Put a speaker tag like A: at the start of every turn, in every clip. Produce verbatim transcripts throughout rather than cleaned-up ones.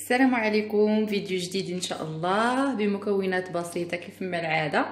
A: السلام عليكم. فيديو جديد ان شاء الله بمكونات بسيطه كيف ما العاده.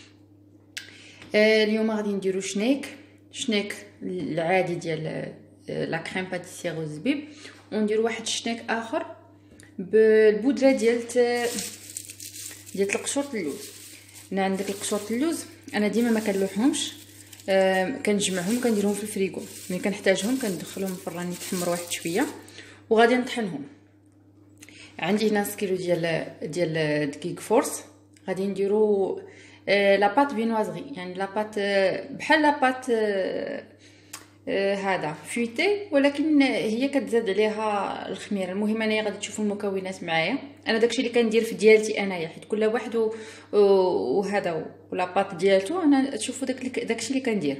A: آه اليوم غادي نديرو شنيك شنيك العادي ديال لا كريم باتيسير والزبيب، ونديرو واحد الشنيك اخر بالبودره ديال ديال القشور اللوز. انا عندك القشور اللوز انا ديما ما كنلوحهمش، آه كنجمعهم كنديرهم في الفريغو، ملي كنحتاجهم كندخلهم في الراني يتحمر واحد شويه وغادي نطحنهم. عندي هنا كيلو ديال ديال دقيق فورس، غادي نديرو آه لاباط فينوازغي، يعني لاباط آه بحال لاباط آه آه هذا فويتي، ولكن هي كتزاد عليها الخميره. المهم انايا غادي تشوفوا المكونات معايا. انا داكشي اللي كندير في ديالتي انايا، حيت كل واحد وهذا ولاباط ديالته، انا تشوفوا داك داكشي اللي كندير.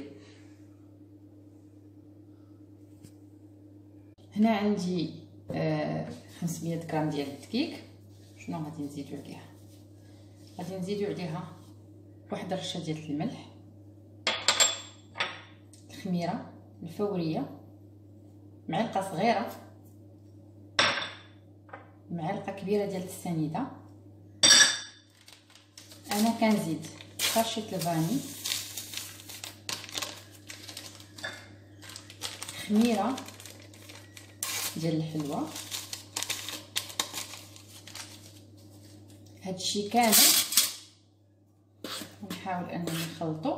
A: هنا عندي آه خمسمية غرام ديال الدقيق. شنو غادي نزيدو عليها؟ غادي نزيدو عليها واحد الرشه ديال الملح، الخميره الفوريه، معلقه صغيره، معلقه كبيره ديال السنيده. انا كنزيد فرشه الفاني، خميره ديال الحلوه. هادشي كامل ونحاول انني نخلطو،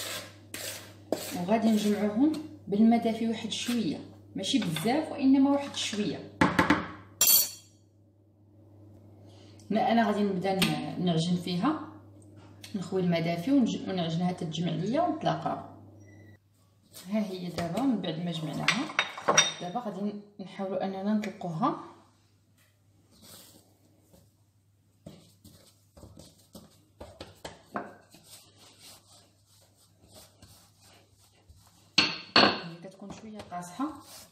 A: وغادي نجمعوهم بالماء دافي واحد شويه، ماشي بزاف وانما واحد شويه. هنا انا غادي نبدا نعجن فيها، نخوي الماء دافي ونعجنها تتجمع ليا ونتلاقاو. ها هي دابا من بعد ما جمعناها، دابا غادي نحاولوا اننا نطلقوها. هي كتكون شويه قاصحه،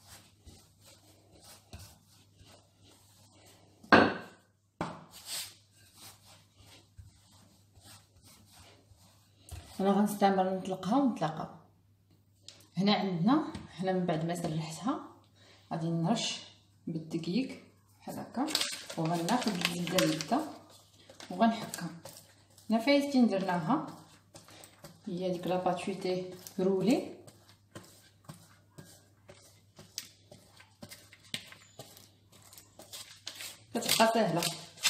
A: انا غنستعمل نطلقها ونتلاقاو. هنا عندنا هنا من بعد ما سرحتها غادي نرش بالدقيق بحال هكا، وغناخذ الزبده اللذه وغنحكها. هنا فايزتين درناها، هي ديك لاباط فويتي رولي. كتبقى سهله.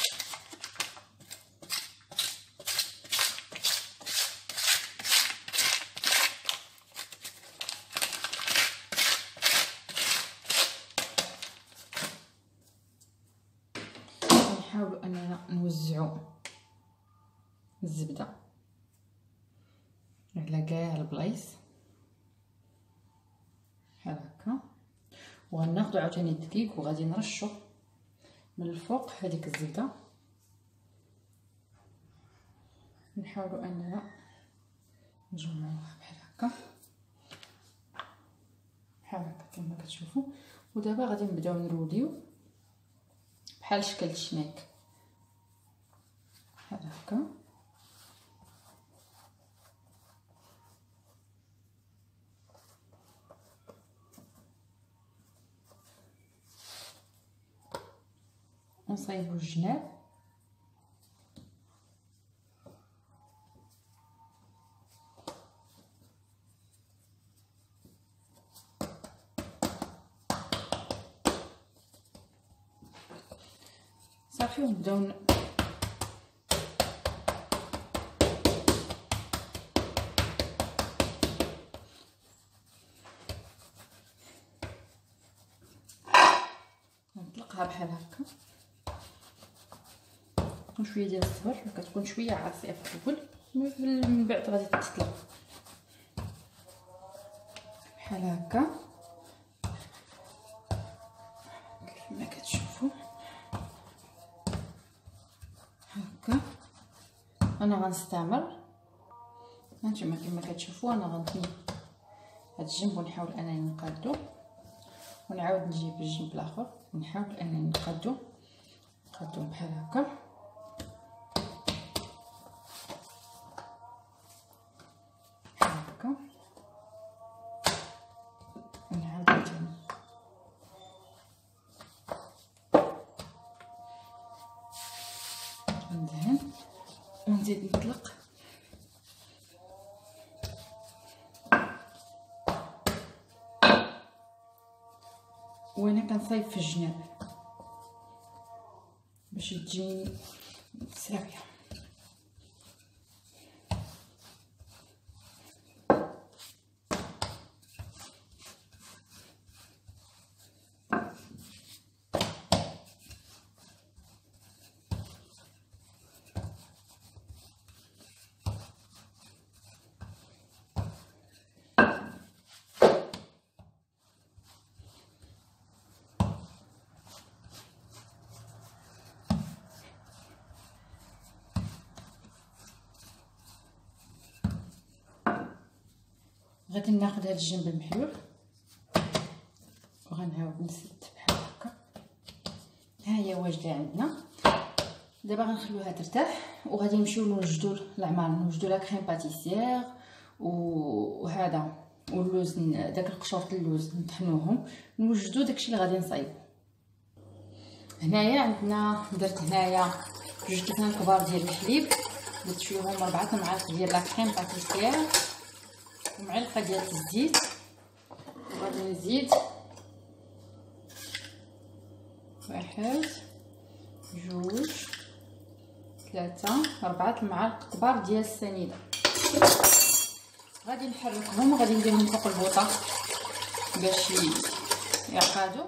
A: نحاولوا اننا نوزعوا الزبده على كاع البلايص بحال هكا، وغناخذوا عاوتاني الدقيق وغادي نرشوا من الفوق هذيك الزبده. نحاولوا اننا نجمعوها بحال هكا بحال هكا كما كتشوفوا. ودابا غادي نبداو نروليو بحال شكل الشنيك بحال هكا. نصايبو الجناب صافي، ونبداو نطلقها بحال هكا وشويه ديال الصبر. كتكون شويه عاصيه في الاول، من بعد غادي تطلق بحال هكا كيف ما كتشوفوا هكا. انا غنستعمل هانتوما كما كتشوفوا، انا غنطني هاد الجنب ونحاول انني نقادو، ونعاود نجيب الجنب الاخر ونحاول انني نقادو نقادو بحال هكا بحال هكا. ونعاود ثاني غنزيد نطلق وانا كنصايب في الجناب باش تجيني ساويه. غادي ناخذ هذا الجنب المحلول وغنعاود نسد بحال هكا. ها هي واجده عندنا. دابا غنخلوها ترتاح وغادي نمشيو نوجدوا العمار، نوجدوا لا كريم باتيسير وهذا واللوز، داك القشور اللوز نطحنوهم نوجدوا داكشي اللي غادي نصايبو. هنايا عندنا درت هنايا جوج كيسان كبار ديال الحليب، درت فيهم أربعة معالق ديال لا كريم باتيسير ومعلقه ديال الزيت، وغادي نزيد واحد جوج ثلاثة أربعة المعالق كبار ديال السنيده. غادي نحركهم وغادي نديرهم فوق البوطه باش يعقادوا.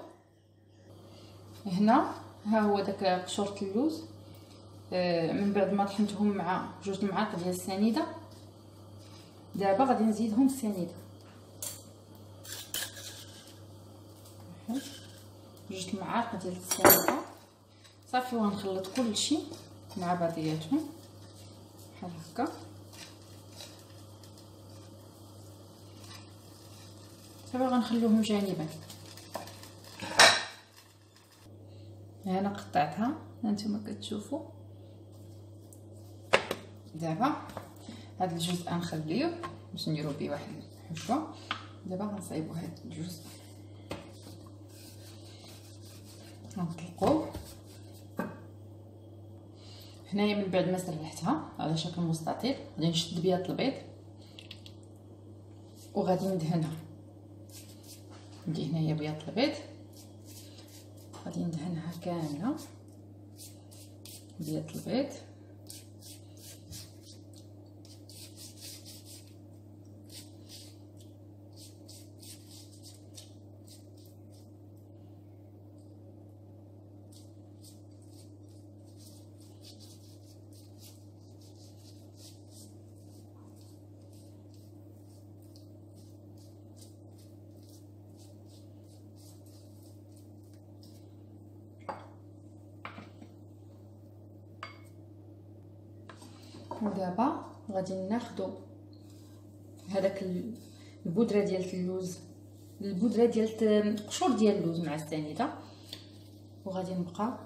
A: هنا ها هو داك قشورة اللوز من بعد ما طحنتهم مع جوج المعالق ديال السنيده. دابا غادي نزيدهم السنيده، جوج المعالق ديال السنيده صافي، وغنخلط كلشي مع بعضياتهم بحال هكا. دابا غنخلوهم جانبا. انا قطعتها هانتوما كتشوفوا. دابا هاد الجزء غنخليه باش نديرو بيه واحد الحشوه. دابا غنصايبو هاد الجزء غنطلقوه هنايا. من بعد ما سرحتها على شكل مستطيل غادي نشد بياض البيض وغادي ندهنها. ندي هنايا بياض البيض غادي ندهنها كامله بياض البيض. ودابا غادي ناخدو هذاك البودره ديال اللوز، البودره ديال القشور ديال اللوز مع السنيده، وغادي نبقى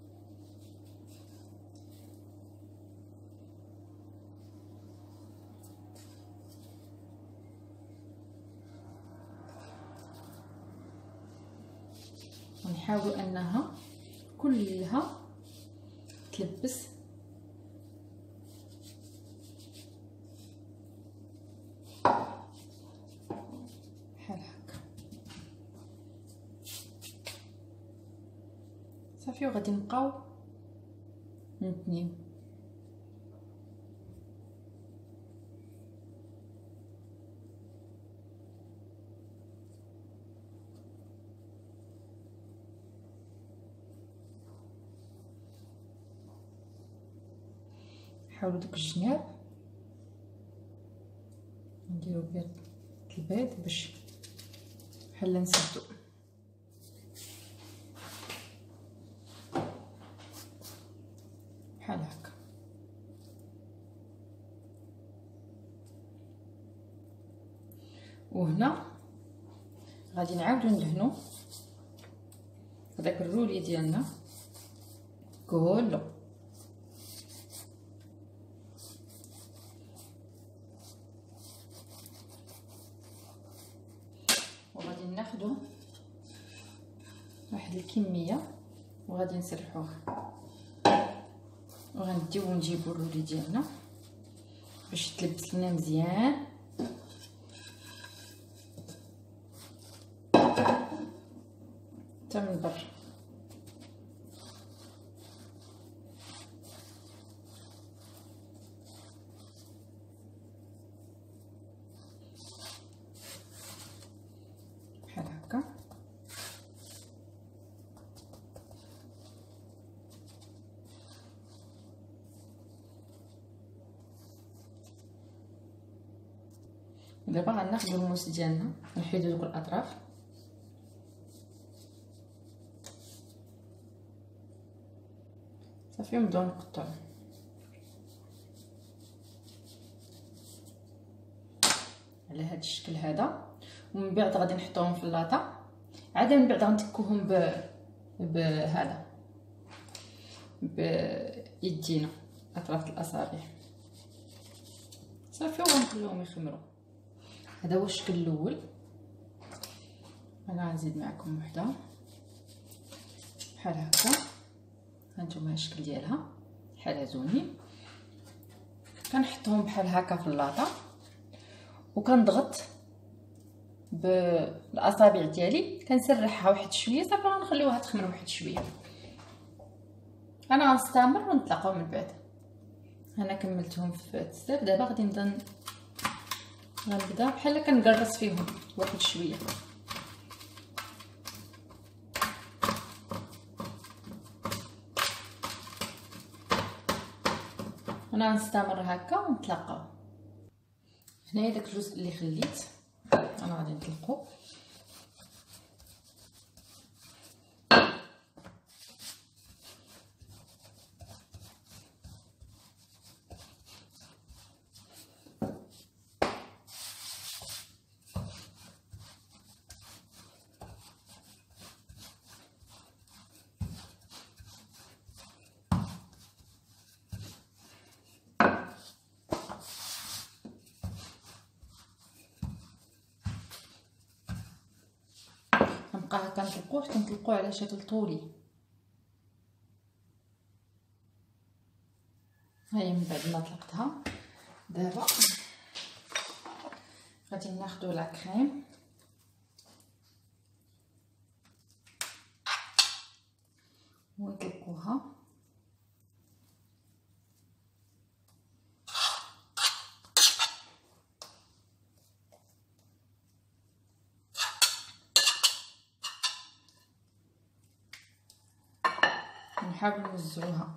A: ونحاول انها كلها تلبس بحال هكا صافي. وغادي نبقاو نتنيو. حاولوا دوك الجناب نديرو بيض البيض باش بحال نسدو. بحال هكا. وهنا غادي نعاودو ندهنو هذاك الرولي ديالنا كله. وغادي ناخدو واحد الكميه وغادي نسرحوها، وغنديو نجيبو الرولي ديالنا باش يتلبس لنا مزيان. حتى من برا بحال هكا. دابا غناخدو الموس ديالنا نحيدو دوك الاطراف، صافي نبداو نقطعو على هذا الشكل هذا. ومن بعد غادي نحطوهم في اللاطه، عاد من بعد غنتكوهم ب بهذا بيدينا اطراف الاصابع صافي، وغنخليهم يخمروا. هذا هو الشكل الاول. انا غنزيد معكم وحده بحال هكا. هانتوما الشكل ديالها بحال زوني. كنحطهم بحال هكا في اللاطه وكنضغط بالاصابع ديالي، كنسرحها واحد شويه صافي، غنخليوها تخمر واحد شويه. انا غنستمر ونتلاقاو من بعد. انا كملتهم في التسلاف. دابا غادي نبدا غنبدا بحال كنقرص فيهم واحد شويه. انا غنستمر هكا ونتلاقاو. هنايا داك الجزء اللي خليت انا غادي نطلقو. نبقى كنطلقوه حتى نطلقوه على شكل طولي. هاهي من بعد ما طلقتها دابا غادي ناخدو لا كريم ونطلقوها. نحاول نوزعوها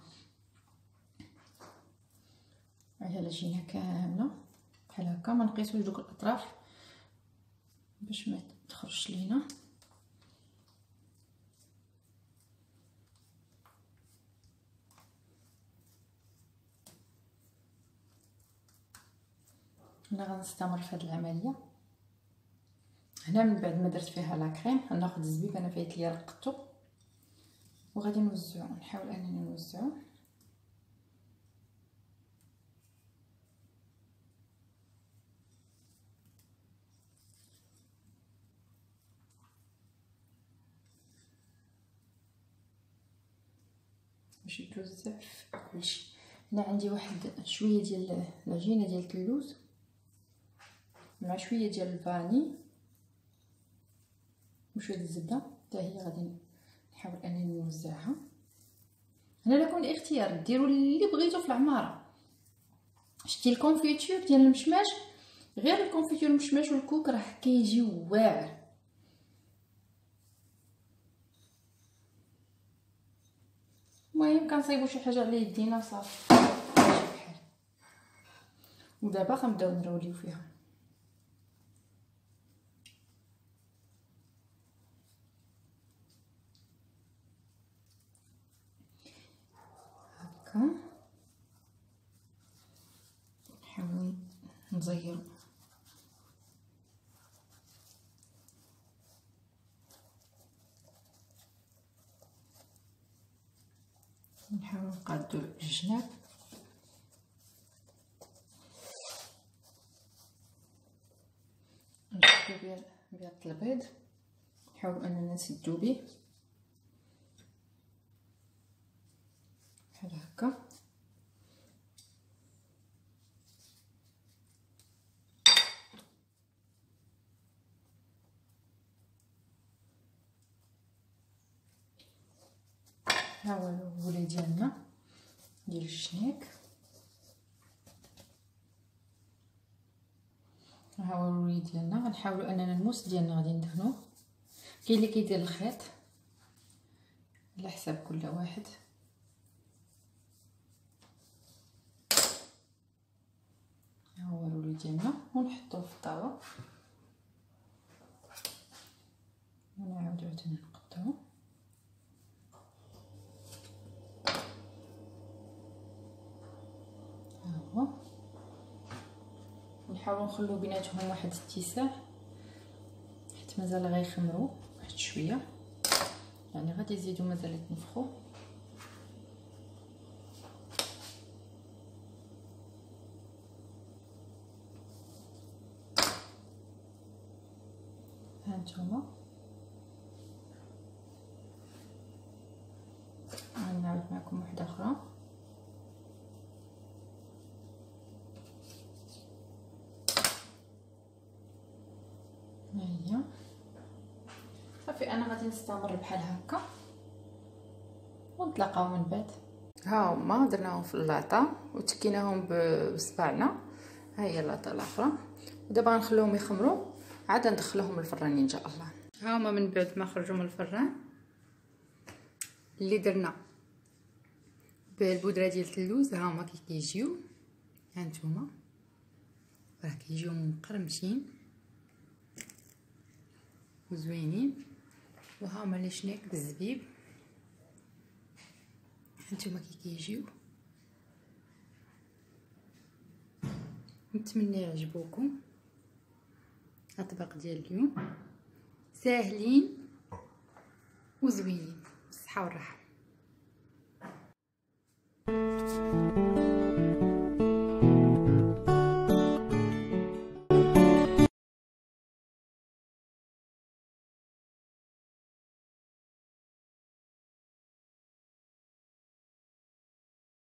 A: على جهه كامله بحال هكا. ما نقيسوش دوك الاطراف باش ما تخرجش لينا. انا غنستمر في هذه العمليه. هنا من بعد ما درت فيها لا كريم غناخذ الزبيب. انا فايت ليا رقدته وغادي نوزعو. نحاول انني نوزعو باش يتوزع في كلشي. هنا عندي واحد شويه ديال العجينه ديال اللوز مع شويه ديال الفاني وشويه الزبده حتى هي غادي نحاول انني نوزعها. هنا لكم الاختيار، ديروا اللي بغيتو في العماره. شتي الكونفيتور ديال المشماش، غير الكونفيتور المشماش والكوك راه كيجي واعر. المهم كنصايبوا شي حاجه على يدينا صافي بحال. ودابا غنبداو نروليو فيها. هكا نحاول نزيرو نحاول نقادو الجناب. نشدو بيه بيض البيض، نحاول اننا نسدو به بحال هكا. ها هو الولي ديالنا ديال الشنيك، ها هو الولي ديالنا. غنحاولوا اننا الموس ديالنا غادي ندهنوه. كاين اللي كيدير الخيط على حساب كل واحد. ها هو الولي ديالنا ونحطوه في الطاوه ونعاودو عاوتاني نقطعوه. ها هو نحاولوا نخلو بيناتهم واحد اتساع حيت مازال غيخمروا واحد شويه، يعني غادي يزيدوا مازال يتنفخوا. ها نتوما غنعاود معكم واحده اخرى. ها هي صافي. انا غادي نستمر بحال هكا ونتلاقاو من بعد. ها هما درناهم في اللاطه وتكيناهم بصبعنا. ها هي اللاطه الاخرى، ودابا غنخليهم يخمروا عاد ندخلوهم الفران ان شاء الله. ها هما من بعد ما خرجوا من الفران اللي درنا بالبودره ديال اللوز، ها هما كي كيجيو. ها نتوما راه كيجيو مقرمشين وزوينين. وها هما لي شنيك بالزبيب، هانتوما كي كيجيو. نتمنى يعجبوكم الطبق ديال اليوم، ساهلين وزوينين. بالصحه والراحه.